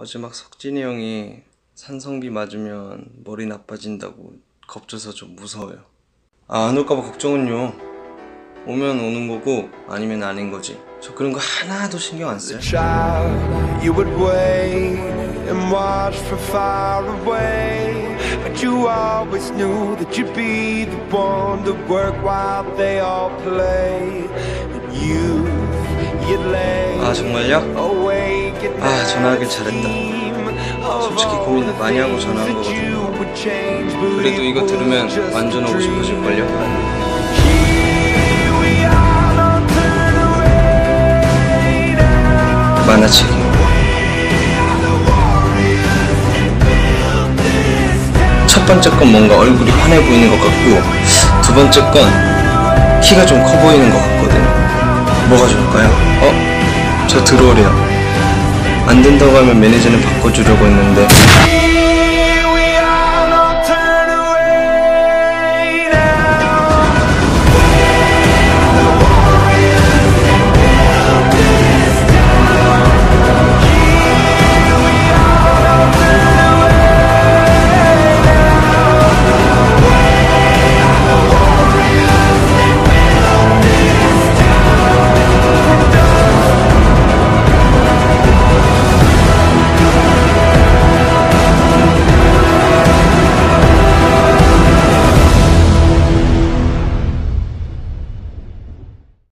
어제 막 석진이 형이 산성비 맞으면 머리 나빠진다고 겁줘서 좀 무서워요. 안 올까봐 걱정은요. 오면 오는 거고 아니면 아닌 거지. 저 그런 거 하나도 신경 안 써요. You would wait and watch from far away, but you always knew that you'd be the one to work while they all play. And you'd lay 정말요? 전화하길 잘했다. 솔직히 고민 많이 하고 전화한 거거든요. 그래도 이거 들으면 완전 오고 싶어질걸요? 만화책이 첫 번째 건 뭔가 얼굴이 환해 보이는 것 같고, 두 번째 건 키가 좀 커 보이는 것 같거든요. 뭐가 좋을까요? 저 들어오래요. 안 된다고 하면 매니저는 바꿔주려고 했는데